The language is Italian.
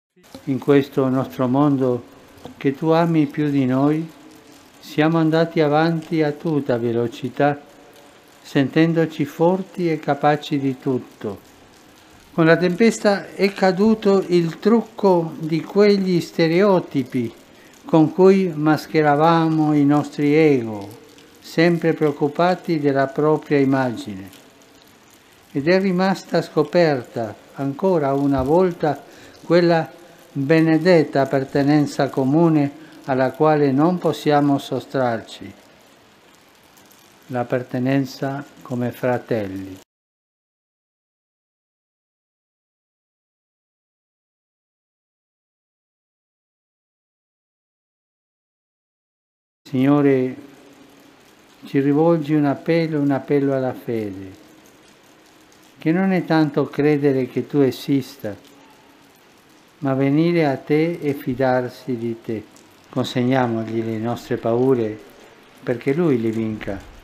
In questo nostro mondo che tu ami più di noi, siamo andati avanti a tutta velocità, sentendoci forti e capaci di tutto. Con la tempesta è caduto il trucco di quegli stereotipi con cui mascheravamo i nostri ego, sempre preoccupati della propria immagine. Ed è rimasta scoperta ancora una volta quella benedetta appartenenza comune alla quale non possiamo sottrarci, l'appartenenza come fratelli. Signore, ci rivolgi un appello alla fede, che non è tanto credere che tu esista, ma venire a te e fidarsi di te. Consegniamogli le nostre paure perché Lui le vinca.